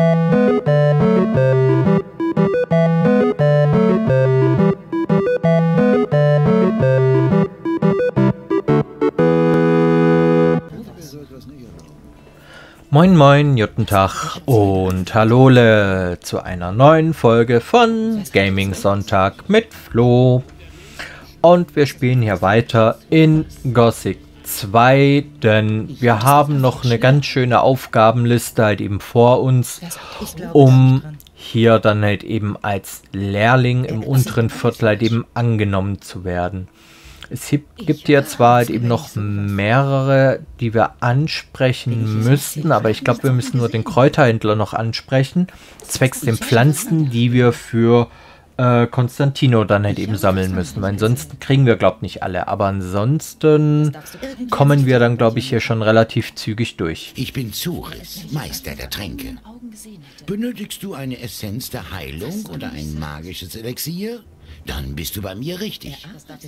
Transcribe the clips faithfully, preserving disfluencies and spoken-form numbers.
Moin moin, guten Tag und Hallole zu einer neuen Folge von Gaming Sonntag mit Flo. Und wir spielen hier weiter in Gothic zwei, denn wir haben noch eine ganz schöne Aufgabenliste halt eben vor uns, um hier dann halt eben als Lehrling im unteren Viertel halt eben angenommen zu werden. Es gibt ja zwar halt eben noch mehrere, die wir ansprechen müssten, aber ich glaube, wir müssen nur den Kräuterhändler noch ansprechen, zwecks den Pflanzen, die wir für äh, Konstantino dann halt eben sammeln müssen, weil ansonsten kriegen wir, glaube ich, nicht alle, aber ansonsten kommen wir dann, glaube ich, hier schon relativ zügig durch. Ich bin Zuris, Meister der Tränke. Benötigst du eine Essenz der Heilung oder ein magisches Elixier? Dann bist du bei mir richtig.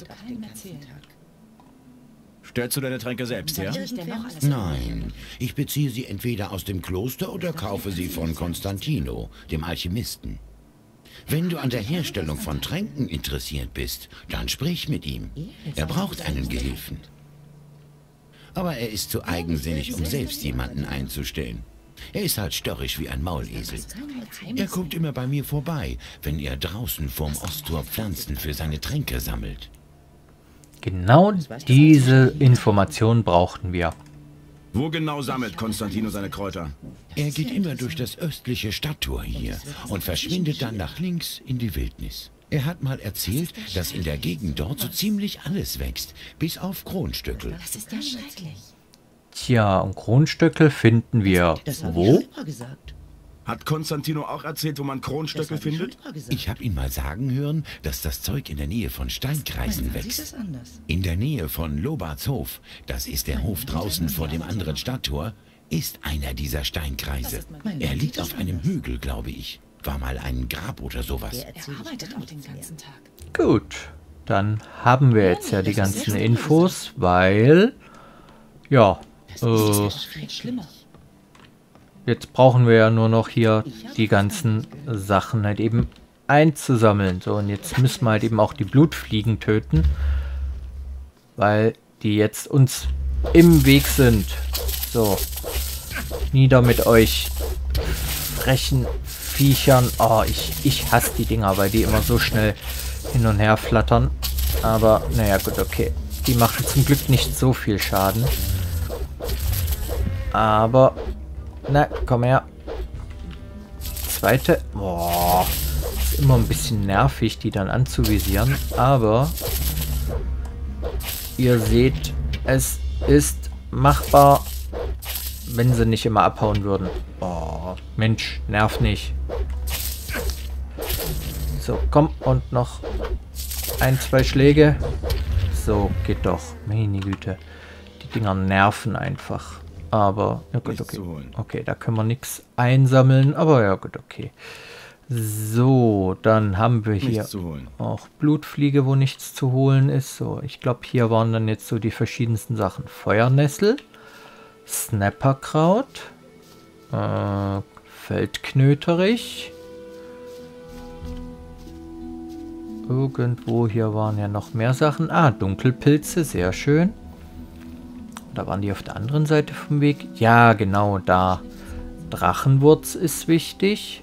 Stellst du deine Tränke selbst her? Nein, ich beziehe sie entweder aus dem Kloster oder kaufe sie von Konstantino, dem Alchemisten. Wenn du an der Herstellung von Tränken interessiert bist, dann sprich mit ihm. Er braucht einen Gehilfen. Aber er ist zu eigensinnig, um selbst jemanden einzustellen. Er ist halt störrisch wie ein Maulesel. Er guckt immer bei mir vorbei, wenn er draußen vorm Osttor Pflanzen für seine Tränke sammelt. Genau diese Information brauchten wir. Wo genau sammelt Konstantino seine Kräuter? Er geht immer durch das östliche Stadttor hier und verschwindet dann nach links in die Wildnis. Er hat mal erzählt, dass in der Gegend dort so ziemlich alles wächst, bis auf Kronstückel. Das ist ja schrecklich. Tja, und Kronstöckel finden wir wo? Hat Konstantino auch erzählt, wo man Kronstöckel findet? Ich habe ihn mal sagen hören, dass das Zeug in der Nähe von Steinkreisen wächst. In der Nähe von Lobarts Hof, das ist der Hof draußen vor dem anderen Stadttor, ist einer dieser Steinkreise. Er liegt auf einem Hügel, glaube ich. War mal ein Grab oder sowas. Er arbeitet auch den ganzen Tag. Gut, dann haben wir jetzt ja die ganzen Infos, weil, ja, äh, jetzt brauchen wir ja nur noch hier die ganzen Sachen halt eben einzusammeln. So, und jetzt müssen wir halt eben auch die Blutfliegen töten, weil die jetzt uns im Weg sind. So, nieder mit euch frechen Viechern. Oh, ich, ich hasse die Dinger, weil die immer so schnell hin und her flattern. Aber, naja, gut, okay. Die machen zum Glück nicht so viel Schaden. Aber, na, komm her. Zweite. Boah. Ist immer ein bisschen nervig, die dann anzuvisieren. Aber, ihr seht, es ist machbar, wenn sie nicht immer abhauen würden. Oh, Mensch, nerv nicht. So, komm, und noch ein, zwei Schläge. So, geht doch. Meine Güte. Die Dinger nerven einfach. Aber, ja gut, okay. Okay, da können wir nichts einsammeln. Aber ja gut, okay. So, dann haben wir hier auch Blutfliege, wo nichts zu holen ist. So, ich glaube, hier waren dann jetzt so die verschiedensten Sachen. Feuernessel, Snapperkraut, äh, Feldknöterich. Irgendwo hier waren ja noch mehr Sachen. Ah, Dunkelpilze, sehr schön. Da waren die auf der anderen Seite vom Weg. Ja, genau, da. Drachenwurz ist wichtig.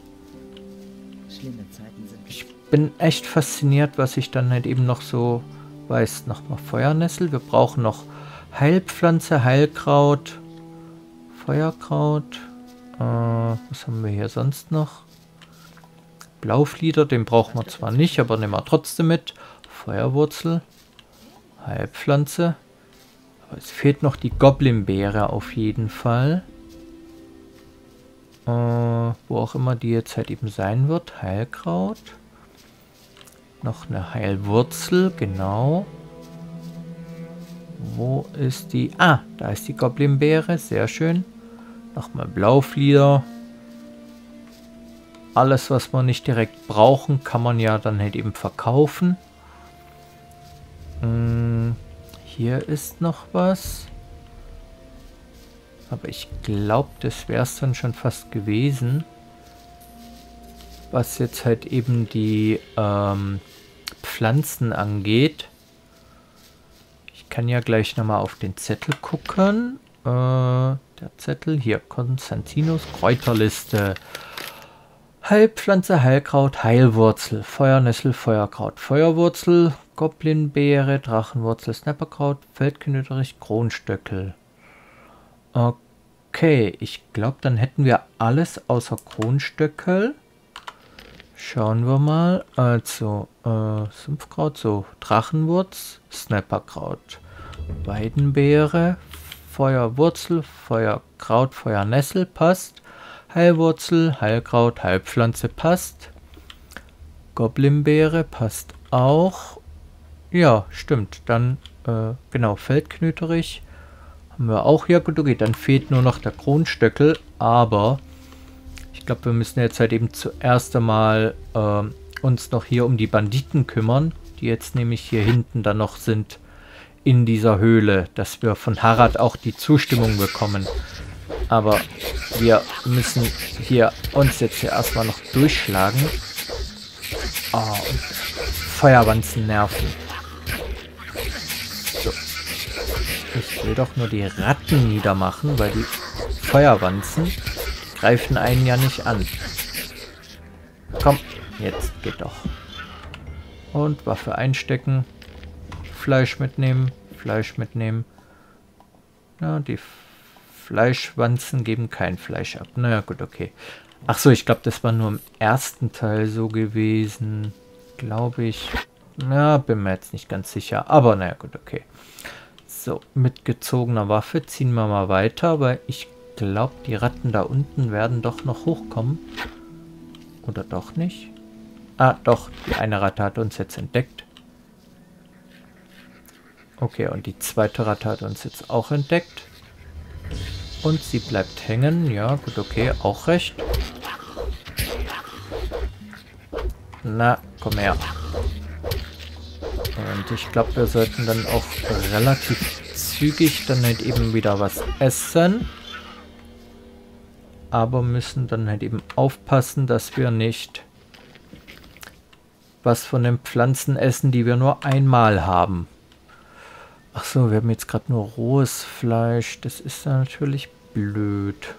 Ich bin echt fasziniert, was ich dann halt eben noch so weiß. Nochmal Feuernessel. Wir brauchen noch Heilpflanze, Heilkraut, Feuerkraut. Äh, was haben wir hier sonst noch? Blauflieder, den brauchen wir zwar nicht, aber nehmen wir trotzdem mit. Feuerwurzel, Heilpflanze. Aber es fehlt noch die Goblinbeere auf jeden Fall. Äh, wo auch immer die jetzt halt eben sein wird. Heilkraut. Noch eine Heilwurzel, genau. Wo ist die? Ah, da ist die Goblinbeere, sehr schön. Nochmal Blauflieder. Alles, was wir nicht direkt brauchen, kann man ja dann halt eben verkaufen. Hm, hier ist noch was. Aber ich glaube, das wäre es dann schon fast gewesen. was jetzt halt eben die ähm, Pflanzen angeht. Ich kann ja gleich nochmal auf den Zettel gucken. Äh, der Zettel, hier, Konstantinos Kräuterliste. Heilpflanze, Heilkraut, Heilwurzel, Feuernessel, Feuerkraut, Feuerwurzel, Goblinbeere, Drachenwurzel, Snapperkraut, Feldknöterich, Kronstöckel. Okay, ich glaube, dann hätten wir alles außer Kronstöckel. Schauen wir mal. Also, äh, Sumpfkraut, so, Drachenwurz, Snapperkraut, Weidenbeere, Feuerwurzel, Feuerkraut, Feuernessel passt. Heilwurzel, Heilkraut, Heilpflanze passt. Goblinbeere passt auch. Ja, stimmt. Dann, äh, genau, Feldknöterich haben wir auch. Ja gut, okay, dann fehlt nur noch der Kronstöckel. Aber ich glaube, wir müssen jetzt halt eben zuerst einmal äh, uns noch hier um die Banditen kümmern, die jetzt nämlich hier hinten dann noch sind in dieser Höhle, dass wir von Harad auch die Zustimmung bekommen. Aber wir müssen hier uns jetzt hier erstmal noch durchschlagen. Oh, und Feuerwanzen nerven. So. Ich will doch nur die Ratten niedermachen, weil die Feuerwanzen greifen einen ja nicht an. Komm, jetzt geht doch. Und Waffe einstecken. Fleisch mitnehmen. Fleisch mitnehmen. Ja, die Fleischwanzen geben kein Fleisch ab. Naja, gut, okay. Ach so, ich glaube, das war nur im ersten Teil so gewesen. Glaube ich. Na, bin mir jetzt nicht ganz sicher. Aber naja, gut, okay. So, mit gezogener Waffe ziehen wir mal weiter, weil ich glaube, die Ratten da unten werden doch noch hochkommen. Oder doch nicht? Ah, doch, die eine Ratte hat uns jetzt entdeckt. Okay, und die zweite Ratte hat uns jetzt auch entdeckt. Und sie bleibt hängen. Ja, gut, okay, auch recht. Na, komm her. Und ich glaube, wir sollten dann auch relativ zügig dann halt eben wieder was essen. Aber müssen dann halt eben aufpassen, dass wir nicht was von den Pflanzen essen, die wir nur einmal haben. Ach so, wir haben jetzt gerade nur rohes Fleisch. Das ist dann natürlich blöd.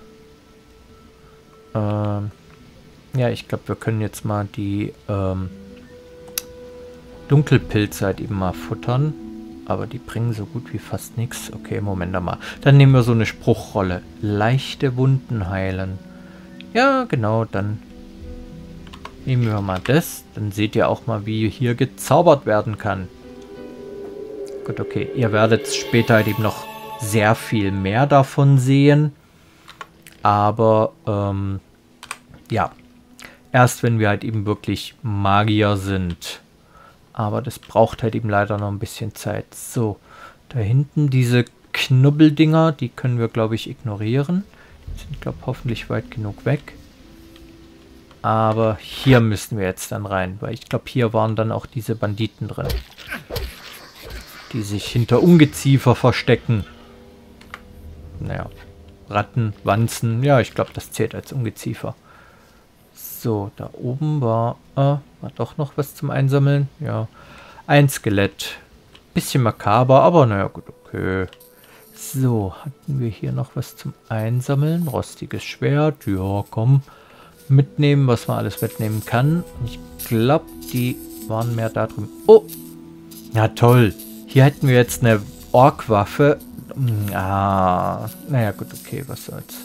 Ähm, ja, ich glaube, wir können jetzt mal die ähm, Dunkelpilze halt eben mal futtern. Aber die bringen so gut wie fast nichts. Okay, Moment mal. Dann nehmen wir so eine Spruchrolle. Leichte Wunden heilen. Ja, genau, dann nehmen wir mal das. Dann seht ihr auch mal, wie hier gezaubert werden kann. Gut, okay. Ihr werdet später halt eben noch sehr viel mehr davon sehen. Aber, ähm, ja. Erst wenn wir halt eben wirklich Magier sind. Aber das braucht halt eben leider noch ein bisschen Zeit. So, da hinten diese Knubbeldinger, die können wir, glaube ich, ignorieren. Die sind, glaube ich, hoffentlich weit genug weg. Aber hier müssen wir jetzt dann rein, weil ich glaube, hier waren dann auch diese Banditen drin. Die sich hinter Ungeziefer verstecken. Naja, Ratten, Wanzen, ja, ich glaube, das zählt als Ungeziefer. So, da oben war, äh, war doch noch was zum Einsammeln. Ja, ein Skelett. Bisschen makaber, aber naja, gut, okay. So, hatten wir hier noch was zum Einsammeln? Rostiges Schwert, ja, komm. Mitnehmen, was man alles mitnehmen kann. Ich glaube, die waren mehr da drüben. Oh, ja toll. Hier hätten wir jetzt eine Orkwaffe. Ah, naja, gut, okay, was soll's.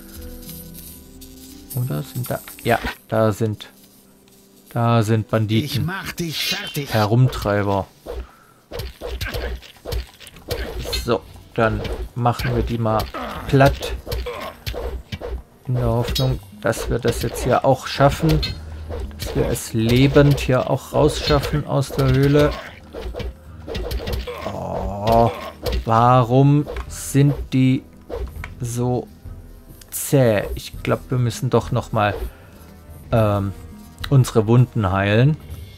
Oder sind da... Ja, da sind... Da sind Banditen. Ich mach dich fertig. Herumtreiber. So, dann machen wir die mal platt. In der Hoffnung, dass wir das jetzt hier auch schaffen. Dass wir es lebend hier auch rausschaffen aus der Höhle. Oh, warum sind die so zäh? Ich glaube, wir müssen doch noch mal ähm, unsere Wunden heilen.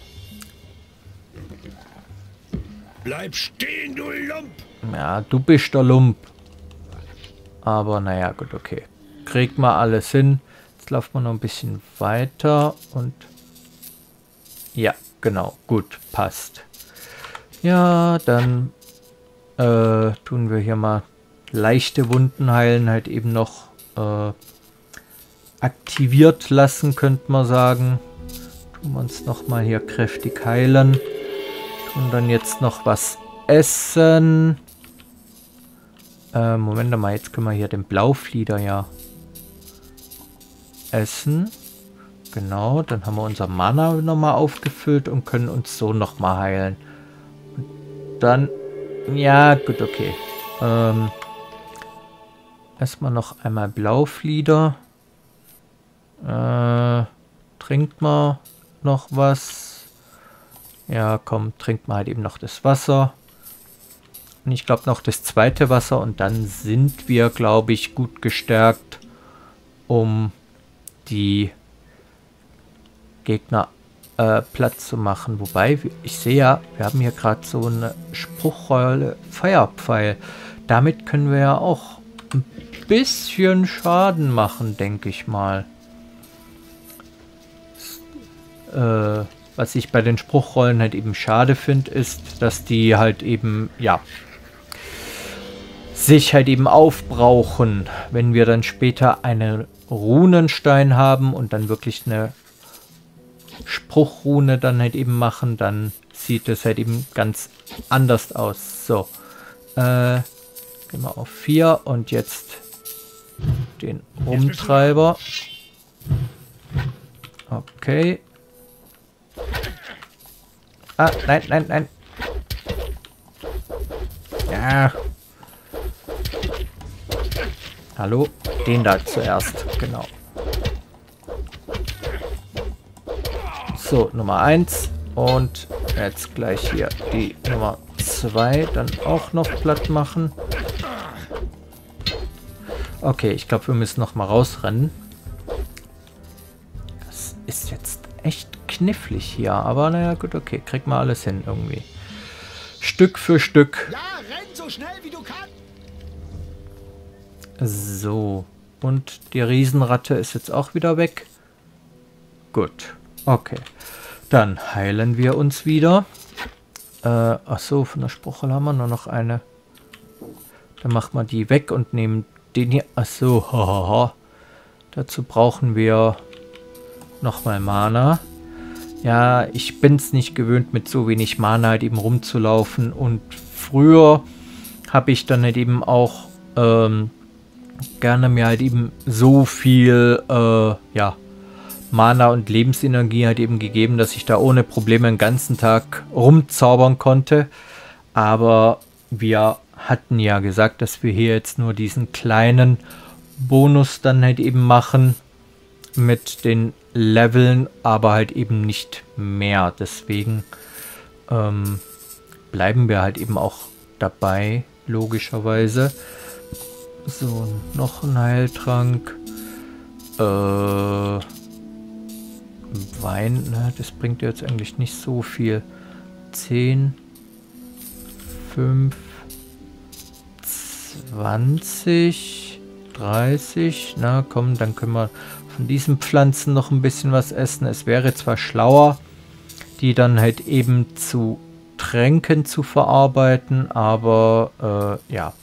Bleib stehen, du Lump! Ja, du bist der Lump. Aber naja, gut, okay. Kriegt mal alles hin. Jetzt Jetzt laufen wir noch ein bisschen weiter und ja, genau, gut, passt. Ja, dann äh, tun wir hier mal leichte Wunden heilen, halt eben noch äh, aktiviert lassen, könnte man sagen. Tun wir uns nochmal hier kräftig heilen. Tun dann jetzt noch was essen. Äh, Moment mal, jetzt können wir hier den Blauflieder ja essen. Genau, dann haben wir unser Mana nochmal aufgefüllt und können uns so nochmal heilen. Und dann, ja, gut, okay. Ähm, erstmal noch einmal Blauflieder. Äh, trinkt mal noch was. Ja, komm, trinkt mal halt eben noch das Wasser. Und ich glaube noch das zweite Wasser und dann sind wir, glaube ich, gut gestärkt, um die Gegner äh, Platz zu machen. Wobei, ich sehe ja, wir haben hier gerade so eine Spruchrolle Feuerpfeil. Damit können wir ja auch ein bisschen Schaden machen, denke ich mal. Äh, was ich bei den Spruchrollen halt eben schade finde, ist, dass die halt eben, ja, sich halt eben aufbrauchen, wenn wir dann später einen Runenstein haben und dann wirklich eine Spruchrune dann halt eben machen, dann sieht es halt eben ganz anders aus. So, äh, gehen wir auf vier und jetzt den Umtreiber. Okay. Ah, nein, nein, nein. Ja. Hallo? Den da zuerst, genau. So, Nummer eins. Und jetzt gleich hier die Nummer zwei dann auch noch platt machen. Okay, ich glaube, wir müssen noch mal rausrennen. Das ist jetzt echt knifflig hier, aber naja, gut, okay, krieg mal alles hin irgendwie. Stück für Stück. Ja, renn so schnell wie du kannst. So, und die Riesenratte ist jetzt auch wieder weg. Gut, okay. Dann heilen wir uns wieder. Äh, ach so, von der Spruchrolle haben wir nur noch eine. Dann machen wir die weg und nehmen den hier. Ach so, hahaha. Dazu brauchen wir nochmal Mana. Ja, ich bin es nicht gewöhnt, mit so wenig Mana halt eben rumzulaufen. Und früher habe ich dann halt eben auch ähm, gerne mir halt eben so viel äh, ja, Mana und Lebensenergie halt eben gegeben, dass ich da ohne Probleme den ganzen Tag rumzaubern konnte. Aber wir hatten ja gesagt, dass wir hier jetzt nur diesen kleinen Bonus dann halt eben machen mit den Leveln, aber halt eben nicht mehr. Deswegen ähm, bleiben wir halt eben auch dabei, logischerweise. So, noch ein Heiltrank. Äh, Wein, ne, das bringt jetzt eigentlich nicht so viel. zehn, fünf, zwanzig, dreißig. Na komm, dann können wir von diesen Pflanzen noch ein bisschen was essen. Es wäre zwar schlauer, die dann halt eben zu Tränken zu verarbeiten, aber äh, ja,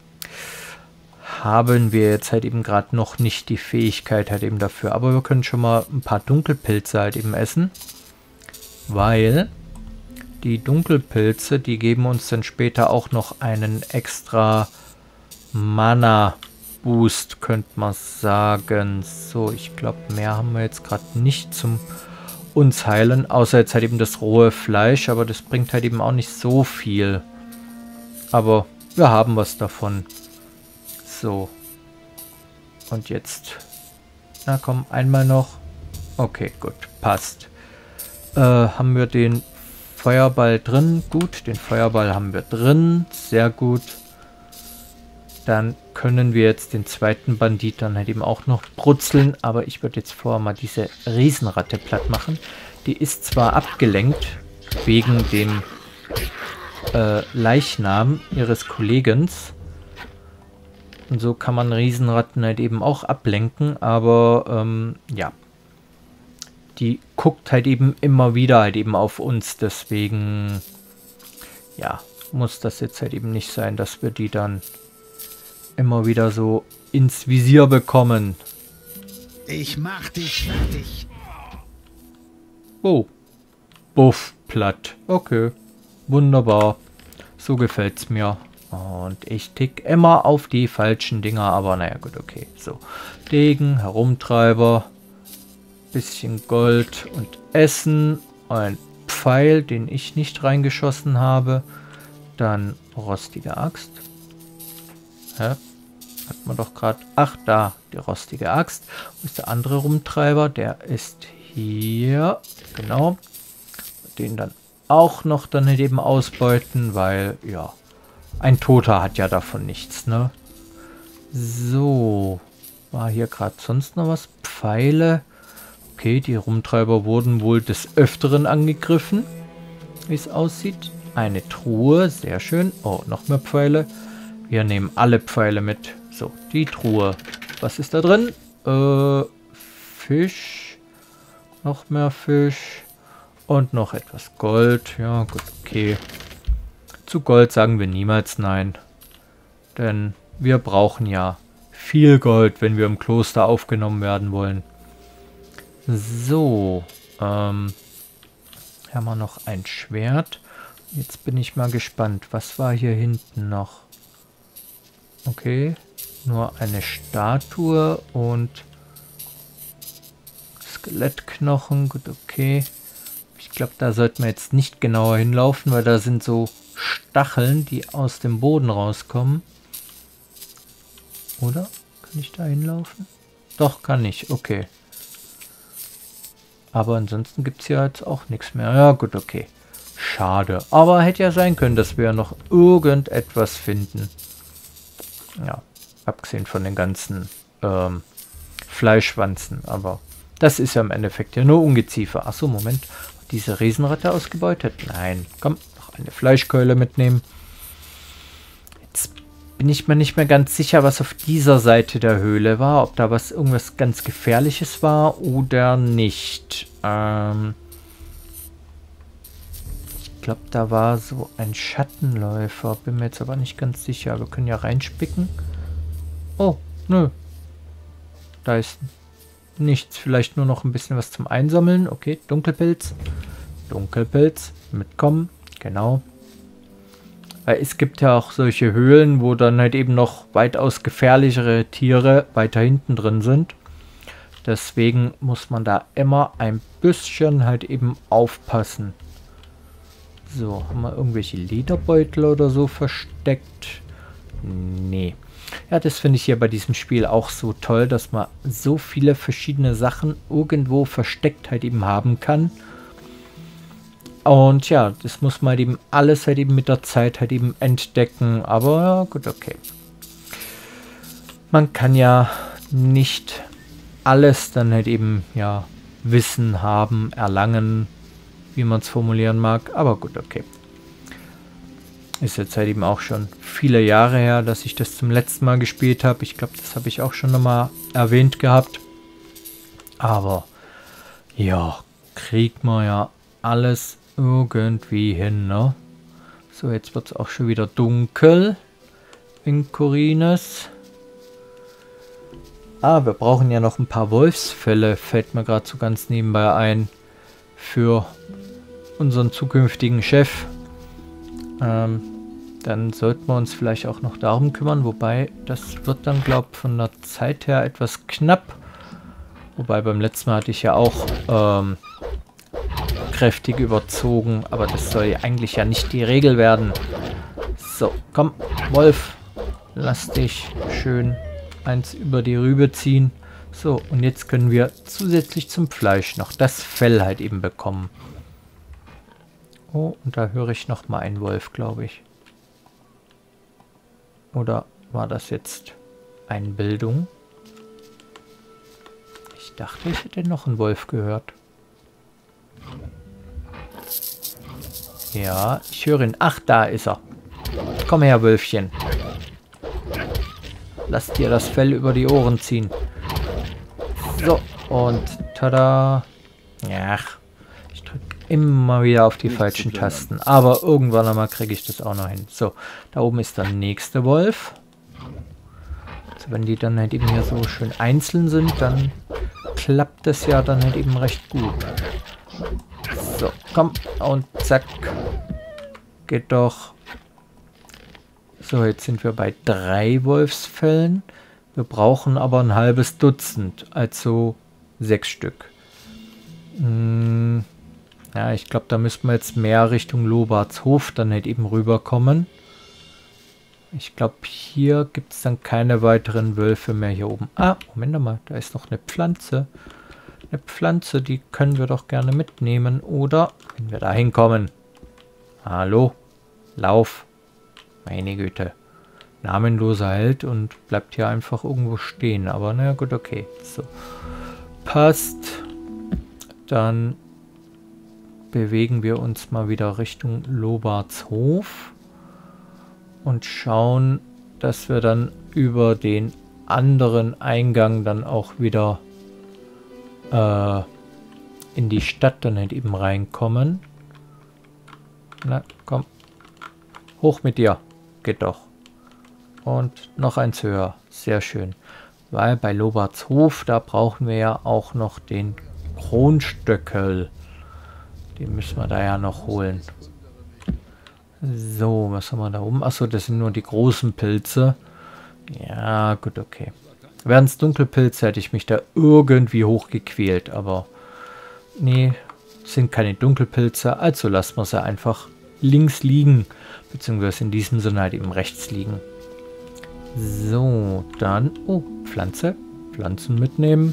haben wir jetzt halt eben gerade noch nicht die Fähigkeit halt eben dafür. Aber wir können schon mal ein paar Dunkelpilze halt eben essen, weil die Dunkelpilze, die geben uns dann später auch noch einen extra Mana-Boost, könnte man sagen. So, ich glaube, mehr haben wir jetzt gerade nicht zum uns heilen, außer jetzt halt eben das rohe Fleisch, aber das bringt halt eben auch nicht so viel. Aber wir haben was davon. So. Und jetzt. Na komm, einmal noch. Okay, gut, passt. Äh, haben wir den Feuerball drin? Gut, den Feuerball haben wir drin. Sehr gut. Dann können wir jetzt den zweiten Bandit dann halt eben auch noch brutzeln. Aber ich würde jetzt vorher mal diese Riesenratte platt machen. Die ist zwar abgelenkt wegen dem äh, Leichnam ihres Kollegens. Und so kann man Riesenratten halt eben auch ablenken, aber ähm, ja. Die guckt halt eben immer wieder halt eben auf uns, deswegen ja, muss das jetzt halt eben nicht sein, dass wir die dann immer wieder so ins Visier bekommen. Ich mach dich fertig. Oh. Buff, platt. Okay. Wunderbar. So gefällt's mir. Und ich tick immer auf die falschen Dinger, aber naja, gut, okay. So. Degen, Herumtreiber. Bisschen Gold und Essen. Ein Pfeil, den ich nicht reingeschossen habe. Dann rostige Axt. Hä? Hat man doch gerade... Ach, da, die rostige Axt. Wo ist der andere Rumtreiber? Der ist hier. Genau. Den dann auch noch dann halt eben ausbeuten, weil, ja, ein Toter hat ja davon nichts, ne? So. War hier gerade sonst noch was? Pfeile. Okay, die Rumtreiber wurden wohl des Öfteren angegriffen, wie es aussieht. Eine Truhe, sehr schön. Oh, noch mehr Pfeile. Wir nehmen alle Pfeile mit. So, die Truhe. Was ist da drin? Äh, Fisch. Noch mehr Fisch. Und noch etwas Gold. Ja, gut, okay. Zu Gold sagen wir niemals nein. Denn wir brauchen ja viel Gold, wenn wir im Kloster aufgenommen werden wollen. So. Ähm, hier haben wir noch ein Schwert. Jetzt bin ich mal gespannt. Was war hier hinten noch? Okay. Nur eine Statue und Skelettknochen. Gut, okay. Ich glaube, da sollten wir jetzt nicht genauer hinlaufen, weil da sind so Stacheln, die aus dem Boden rauskommen. Oder? Kann ich da hinlaufen? Doch, kann ich. Okay. Aber ansonsten gibt es hier jetzt auch nichts mehr. Ja, gut, okay. Schade. Aber hätte ja sein können, dass wir noch irgendetwas finden. Ja, abgesehen von den ganzen ähm, Fleischwanzen. Aber das ist ja im Endeffekt ja nur Ungeziefer. Achso, Moment. Diese Riesenratte ausgebeutet? Nein. Komm, noch eine Fleischkeule mitnehmen. Jetzt bin ich mir nicht mehr ganz sicher, was auf dieser Seite der Höhle war. Ob da was irgendwas ganz Gefährliches war oder nicht. Ähm ich glaube, da war so ein Schattenläufer. Bin mir jetzt aber nicht ganz sicher. Wir können ja reinspicken. Oh, nö. Da ist nichts. Vielleicht nur noch ein bisschen was zum Einsammeln. Okay, Dunkelpilz. Dunkelpilz. Mitkommen. Genau. Weil es gibt ja auch solche Höhlen, wo dann halt eben noch weitaus gefährlichere Tiere weiter hinten drin sind. Deswegen muss man da immer ein bisschen halt eben aufpassen. So, haben wir irgendwelche Lederbeutel oder so versteckt? Nee. Ja, das finde ich hier bei diesem Spiel auch so toll, dass man so viele verschiedene Sachen irgendwo versteckt halt eben haben kann. Und ja, das muss man halt eben alles halt eben mit der Zeit halt eben entdecken. Aber ja, gut, okay. Man kann ja nicht alles dann halt eben, ja, Wissen haben, erlangen, wie man es formulieren mag. Aber gut, okay. Ist jetzt halt eben auch schon viele Jahre her, dass ich das zum letzten Mal gespielt habe. Ich glaube, das habe ich auch schon nochmal erwähnt gehabt. Aber ja, kriegt man ja alles irgendwie hin, ne? So, jetzt wird es auch schon wieder dunkel in Khorinis. Ah, wir brauchen ja noch ein paar Wolfsfelle, fällt mir gerade so ganz nebenbei ein, für unseren zukünftigen Chef. Ähm, dann sollten wir uns vielleicht auch noch darum kümmern, wobei das wird dann, glaube ich, von der Zeit her etwas knapp. Wobei beim letzten Mal hatte ich ja auch ähm, kräftig überzogen, aber das soll ja eigentlich ja nicht die Regel werden. So, komm, Wolf, lass dich schön eins über die Rübe ziehen. So, und jetzt können wir zusätzlich zum Fleisch noch das Fell halt eben bekommen. Oh, und da höre ich noch mal einen Wolf, glaube ich. Oder war das jetzt Einbildung? Ich dachte, ich hätte noch einen Wolf gehört. Ja, ich höre ihn. Ach, da ist er. Komm her, Wölfchen. lass dir das Fell über die Ohren ziehen. So, und tada. Ja, ich drücke immer wieder auf die falschen Tasten. Aber irgendwann einmal kriege ich das auch noch hin. So, da oben ist der nächste Wolf. Also wenn die dann halt eben hier so schön einzeln sind, dann klappt das ja dann halt eben recht gut. So, komm. Und zack. Geht doch. So, jetzt sind wir bei drei Wolfsfällen. Wir brauchen aber ein halbes Dutzend, also sechs Stück. Hm, ja, ich glaube, da müssten wir jetzt mehr Richtung Lobarts Hof dann halt eben rüberkommen. Ich glaube, hier gibt es dann keine weiteren Wölfe mehr hier oben. Ah, Moment mal, da ist noch eine Pflanze. Eine Pflanze, die können wir doch gerne mitnehmen, oder? Wenn wir da hinkommen. Hallo, lauf. Meine Güte. Namenloser Held und bleibt hier einfach irgendwo stehen. Aber na gut, okay. So. Passt. Dann bewegen wir uns mal wieder Richtung Lobarts Hof. Und schauen, dass wir dann über den anderen Eingang dann auch wieder äh, in die Stadt dann halt eben reinkommen. Na, komm. Hoch mit dir. Geht doch. Und noch eins höher. Sehr schön. Weil bei Lobarts Hof, da brauchen wir ja auch noch den Kronstöckel. Den müssen wir da ja noch holen. So, was haben wir da oben? Achso, das sind nur die großen Pilze. Ja, gut, okay. Wären es Dunkelpilze, hätte ich mich da irgendwie hochgequält. Aber nee, sind keine Dunkelpilze. Also lassen wir sie einfach links liegen. Beziehungsweise in diesem Sinne halt eben rechts liegen. So, dann... Oh, Pflanze. Pflanzen mitnehmen.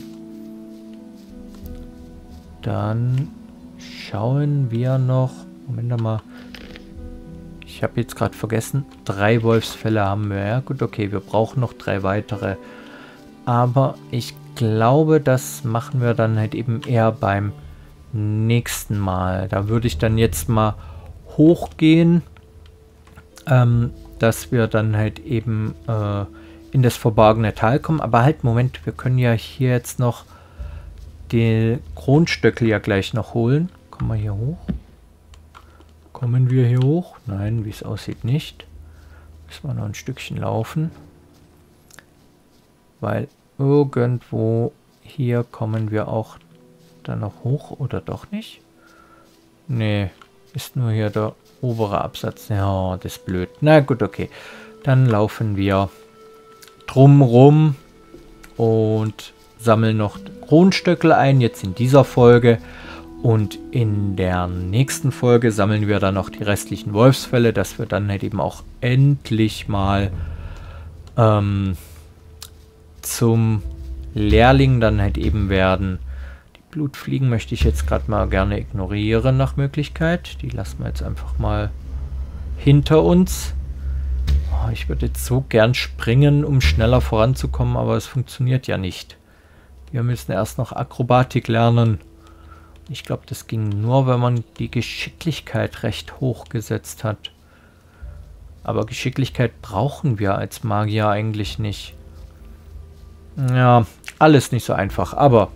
Dann schauen wir noch... Moment mal. Ich habe jetzt gerade vergessen, drei Wolfsfälle haben wir. Ja gut, okay, wir brauchen noch drei weitere. Aber ich glaube, das machen wir dann halt eben eher beim nächsten Mal. Da würde ich dann jetzt mal hochgehen, ähm, dass wir dann halt eben äh, in das verborgene Tal kommen. Aber halt, Moment, wir können ja hier jetzt noch den Kronstöckel ja gleich noch holen. Kommen wir hier hoch? Kommen wir hier hoch? Nein, wie es aussieht, nicht. Müssen wir noch ein Stückchen laufen. Weil irgendwo hier kommen wir auch dann noch hoch, oder doch nicht? Nee, ist nur hier der obere Absatz. Ja, das ist blöd. Na gut, okay. Dann laufen wir drumrum und sammeln noch Kronstöckel ein, jetzt in dieser Folge. Und in der nächsten Folge sammeln wir dann noch die restlichen Wolfsfälle, dass wir dann halt eben auch endlich mal ähm, zum Lehrling dann halt eben werden. Die Blutfliegen möchte ich jetzt gerade mal gerne ignorieren nach Möglichkeit. Die lassen wir jetzt einfach mal hinter uns. Oh, ich würde jetzt so gern springen, um schneller voranzukommen, aber es funktioniert ja nicht. Wir müssen erst noch Akrobatik lernen. Ich glaube, das ging nur, wenn man die Geschicklichkeit recht hoch gesetzt hat. Aber Geschicklichkeit brauchen wir als Magier eigentlich nicht. Ja, alles nicht so einfach. Aber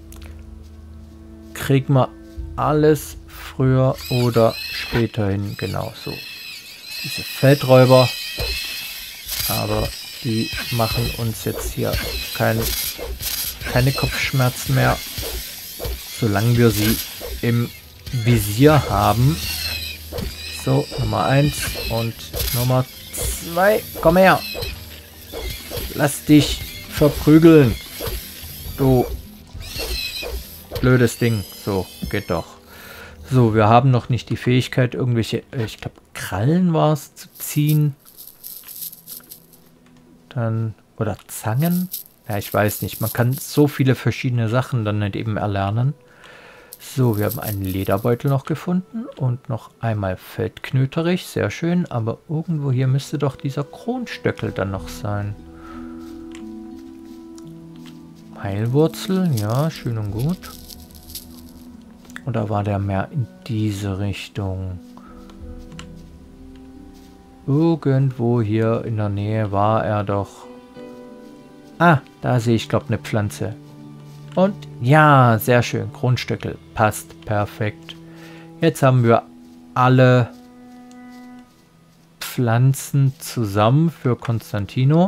kriegen wir alles früher oder später hin. Genau so. Diese Feldräuber. Aber die machen uns jetzt hier kein, keine Kopfschmerzen mehr. Solange wir sie im Visier haben. So, Nummer eins und Nummer zwei. Komm her. Lass dich verprügeln. Du blödes Ding. So, geht doch. So, wir haben noch nicht die Fähigkeit, irgendwelche, ich glaube, Krallen war es, zu ziehen. Dann, oder Zangen. Ja, ich weiß nicht. Man kann so viele verschiedene Sachen dann nicht eben erlernen. So, wir haben einen Lederbeutel noch gefunden und noch einmal Feldknöterich, sehr schön, aber irgendwo hier müsste doch dieser Kronstöckel dann noch sein. Heilwurzel, ja, schön und gut. Oder war der mehr in diese Richtung? Irgendwo hier in der Nähe war er doch. Ah, da sehe ich, glaube eine Pflanze. Und ja, sehr schön. Grundstücke. Passt perfekt. Jetzt haben wir alle Pflanzen zusammen für Konstantino.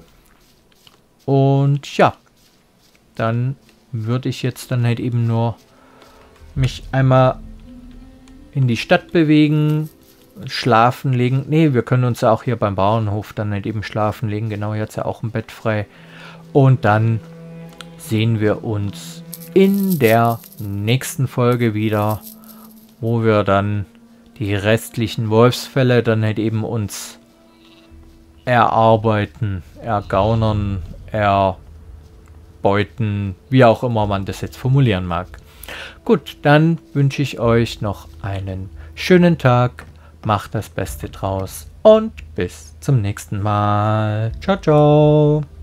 Und ja, dann würde ich jetzt dann halt eben nur mich einmal in die Stadt bewegen, schlafen legen. Ne, wir können uns ja auch hier beim Bauernhof dann halt eben schlafen legen. Genau, jetzt ja auch ein Bett frei. Und dann sehen wir uns in der nächsten Folge wieder, wo wir dann die restlichen Wolfsfälle dann halt eben uns erarbeiten, ergaunern, erbeuten, wie auch immer man das jetzt formulieren mag. Gut, dann wünsche ich euch noch einen schönen Tag, macht das Beste draus und bis zum nächsten Mal. Ciao, ciao.